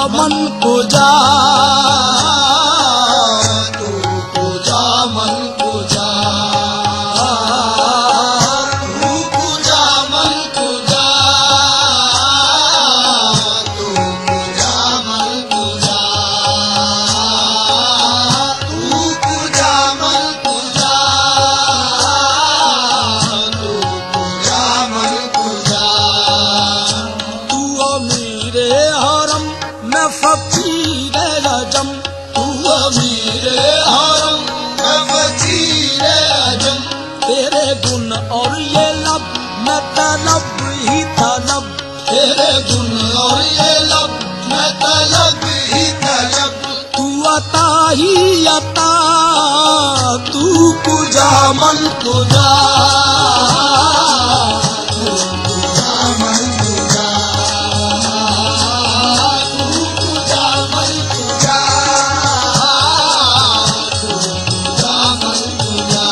मन पूजा, तू पूजा मन पूजा, तू पूजा मन पूजा, तू पूजा मन पूजा, तू पूजा मन पूजा, तू पूजा मन पूजा। तू अमीरे हरम मैं फकीर अजम, तू अमीरे हरम मैं फकीर अजम। तेरे गुण और ये लब मैं तलब ही तलब, तेरे गुण और ये लब मैं तलब ही तलब। तू अता ही अता, तू पूजा मन पूजा, तू पूजा मन पूजा, तू पूजा मन पूजा, तू पूजा मन पूजा।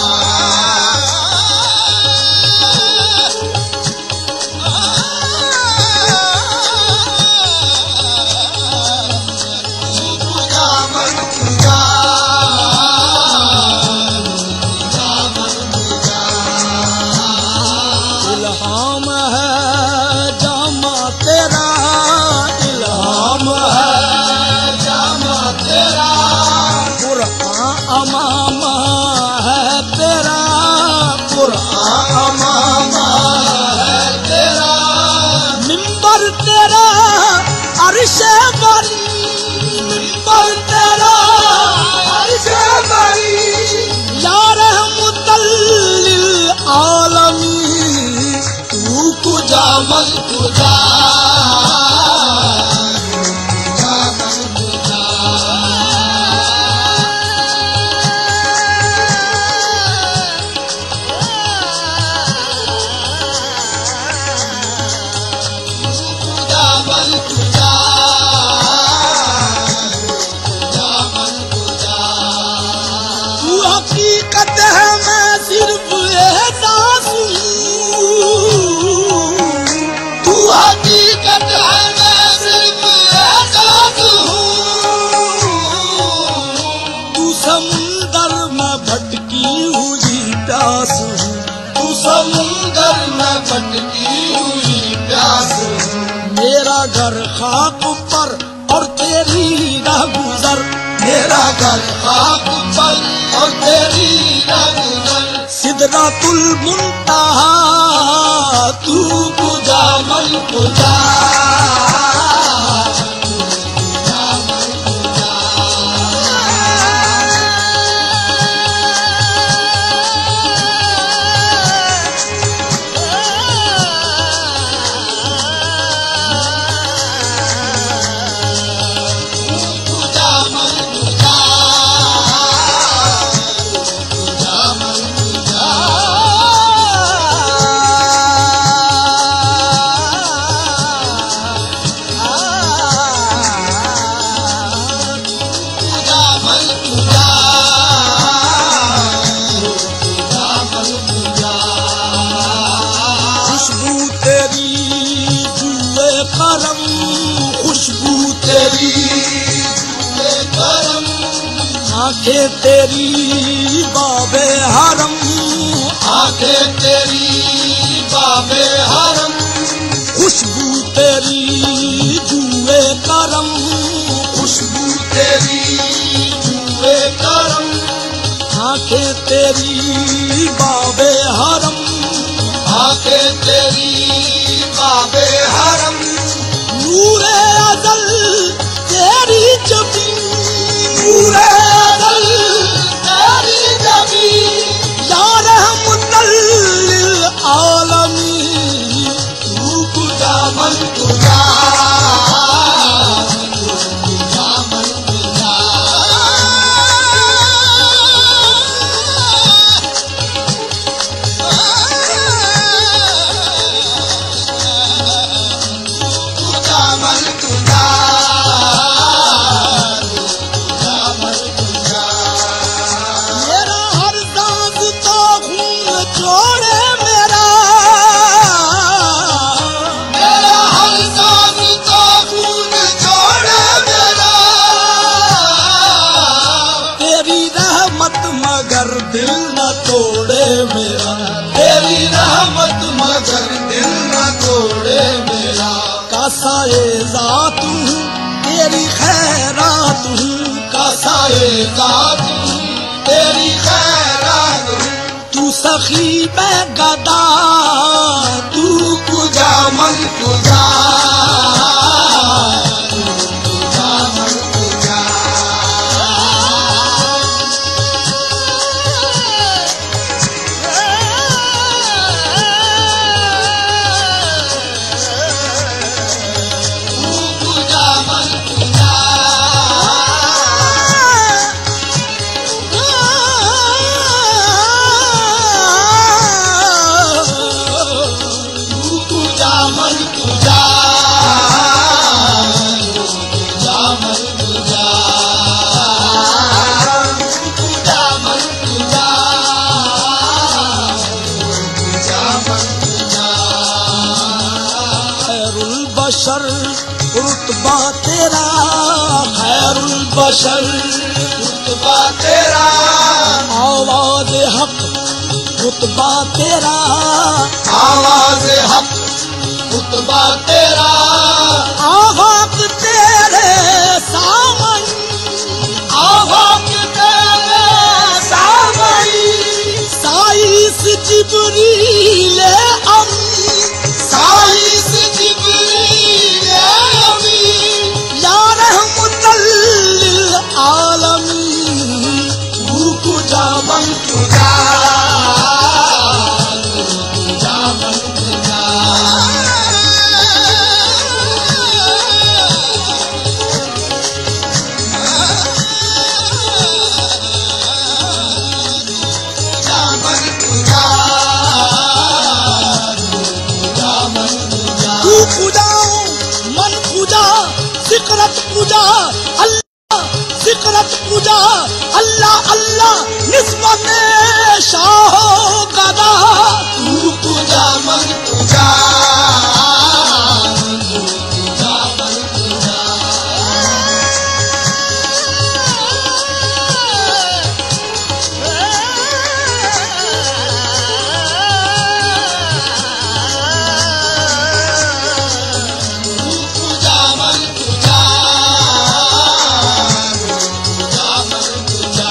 इल्हाम है जामा तेरा, इल्हाम है जामा तेरा, कुरान अमामा है तेरा, कुरान अमामा है तेरा। मिंबर तेरा अर्शे बरी, मिंबर तेरा अर्शे बरी, या रहमतल लिल आलमीन। तू पूजा मन पूजा, पूजा मन पूजा, पूजा मन पूजा, पूजा मन पूजा। तू हकीकत है मैं सिर्फ एहसास हूँ, तू हकीकत है मैं सिर्फ एहसास हूँ। तू समुंदर में भटकी हुई प्यास हूँ, तू समुंदर में भटकी हुई प्यास हूँ। मेरा घर खाक पर और तेरी राह गुजर, मेरा घर खाक पर और तेरी राह गुजर। सिदरातुल मुंतहा तू पूजा मन पूजा, तू पूजा मन पूजा, पूजा मन पूजा, पूजा मन पूजा। पूजा मन पूजा, पूजा मन पूजा। खुशबू तेरी जुए करम, खुशबू तेरी जुए करम। आंखें तेरी बाबे हरम, आंखें तेरी बाबे हरम। खुशबू तेरी जुए करम, खुशबू तेरी जुए करम। आंखें तेरी बाबे हरम, आंखें तेरी बाबे हरम। नूरे अज़ल तेरी जबी, नूरे अज़ल तेरी जबी। या रहमतल लिल आलमीन। तू पूजा मन पूजा, तू पूजा मन पूजा। पूजा मन पूजा, पूजा मन पूजा। तेरी रहमत मगर दिल न तोड़े मेरा। कासाए ज़ात हूँ तेरी खैरात हूँ, कासाए ज़ात हूँ तेरी खैरात हूँ। तू सखी मैं गदा, तू पूजा मन पूजा, रुतबा तेरा खैरुल बशर, रुतबा तेरा आवाज़ हक रुतबा तेरा, आवाज़ हक रुतबा तेरा। आवाज़ तेरे सामन, आवाज़ तेरे सामन, साइस जिब्रील अमीन, साइस जिब्रील अमीन, या रहमतल लिल आलमीन। तू पूजा मन पूजा, पूजा मन पूजा। पूजा मन पूजा, पूजा मन पूजा। तू पूजाओ मन पूजा, जिक्रत पूजा अल्लाह, जिक्रत पूजा अल्लाह अल्लाह, निस्बत शाहो गदा। तू पूजा मन पूजा, पूजा मन पूजा। पूजा मन पूजा, पूजा मन पूजा।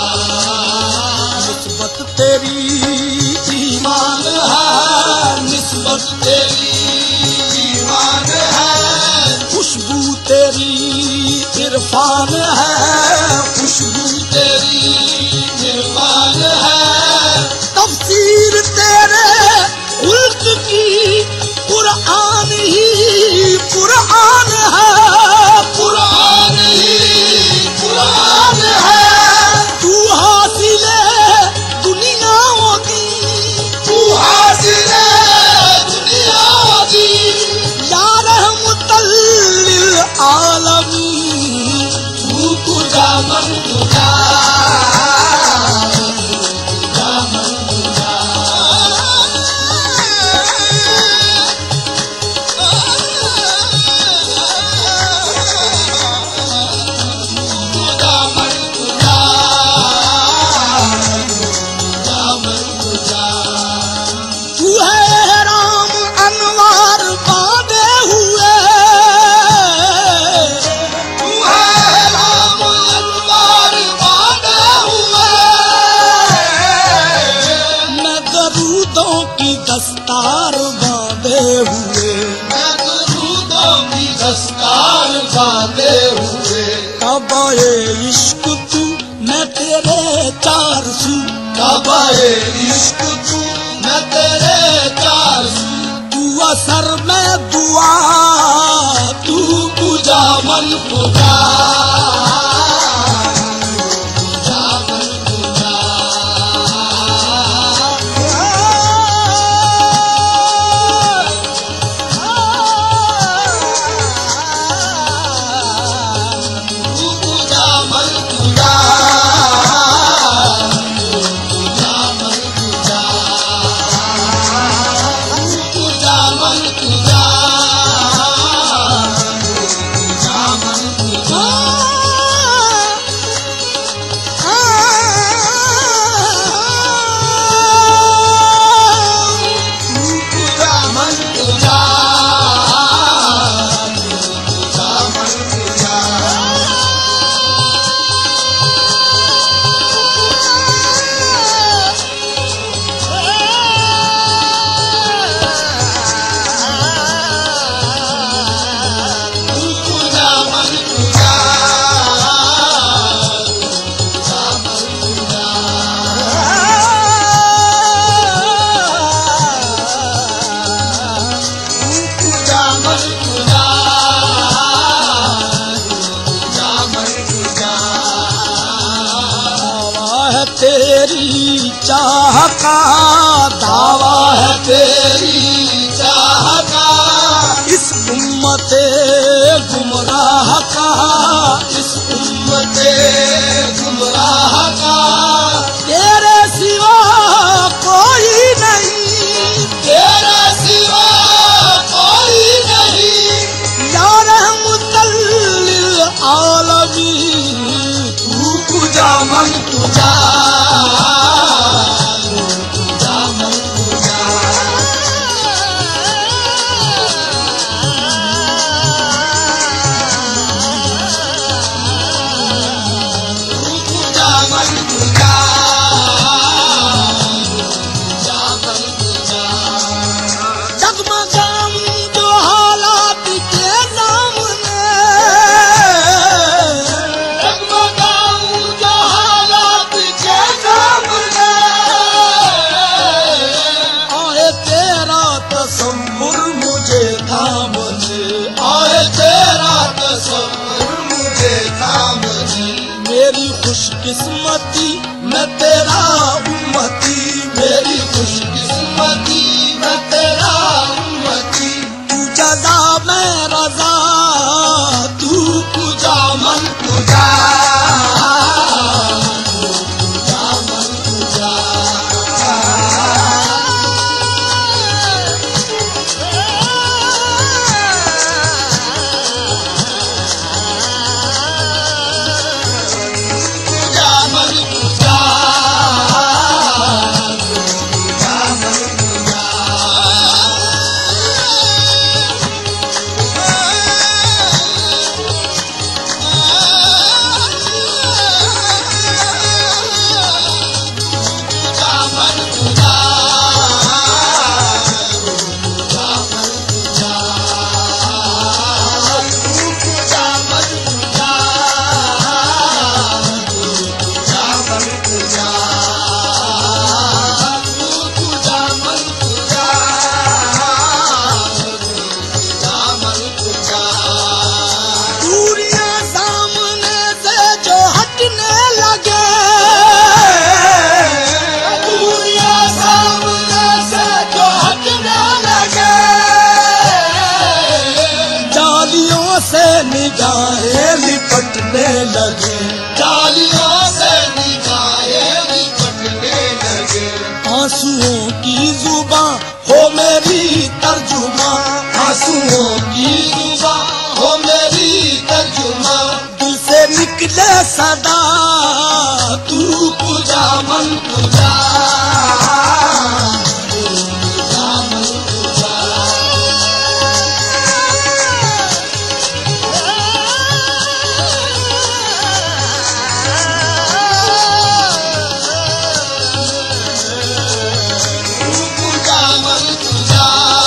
निस्बत तेरी ईमान है, निस्बत तेरी ईमान है, खुशबू तेरी इरफान है, खुशबू तेरी निर्वाण है। तफसीर तेरे उल्क की कुरान ही कुरान है, कुरान ही कुरान है। तू हासिले दुनियाओं की, तू हासिले दुनिया की, या रहमतल लिल आलमीन। तू पूजा मन पूजा, पूजा मन पूजा। पूजा मन पूजा, पूजा मन पूजा। तू है राम अनवार बांधे हुए, तू है राम अनवार बांधे हुए, मैं दरूदों की दस्तार बांधे हुए। मैं दरूदों की दस्तार बांधे हुए। कबाए इश्क तू मैं तेरे चार सू, कबाए इश्क तू मैं तेरे चार सू। तू असर में दुआ, तू पूजा मन पूजा, पूजा मन पूजा। तू पूजा मन पूजा, पूजा मन पूजा। का दावा है तेरी चाह का, इस उम्मते गुमराह का, इस उम्मते गुमराह का। तेरे सिवा कोई नहीं, तेरे सिवा कोई नहीं, या रहमतल लिल आलमीन। तू पूजा मन पूजा, पूजा मन पूजा, तू पूजा मन पूजा, पूजा मन पूजा। डगमगाम जो हालात के सामने, डगमगाऊं जो हालात के सामने, आए तेरा तसव्वुर मुझे थाम ले, आए तेरा तसव्वुर मुझे थाम ले। मेरी खुशकिस्मती मैं तेरा उम्मती, मेरी खुशकिस्मती मैं तेरा उम्मती, तू जज़ा मैं रज़ा, तू पूजा मन पूजा, पूजा मन पूजा। पूजा मन पूजा, पूजा मन पूजा। पूजा मन पूजा, पूजा मन पूजा, पूजा मन पूजा, पूजा मन पूजा, पूजा मन पूजा, पूजा मन पूजा। दूरियां सामने से जो हटने लगे, दुनिया सामने से जो हटने लगे, जालियों से निगाहें लिपटने लगे, जालियों से निगाहें लिपटने लगे, आंसुओं की जुबां हो मेरी तर्जुमा, आंसुओं की जुबां हो मेरी तर्जुमा, दिल से निकले सदा तू पूजा मन पूजा, पूजा मन पूजा। पूजा मन पूजा,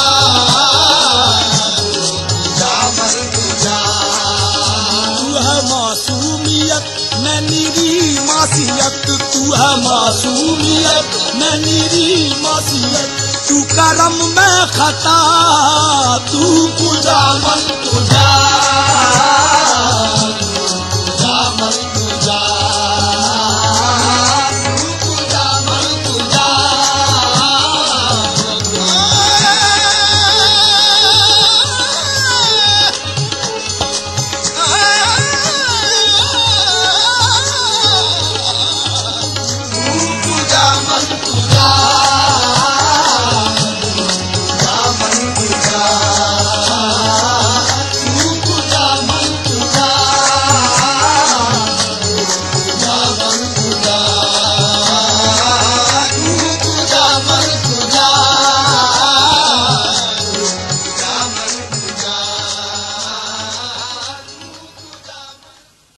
पूजा मन पूजा। तू है मासूमियत मैं निरी मासियत, तू है मासूमियत मैं निरी मासियत, तू करम मैं खता, तू पूजा मन पूजा,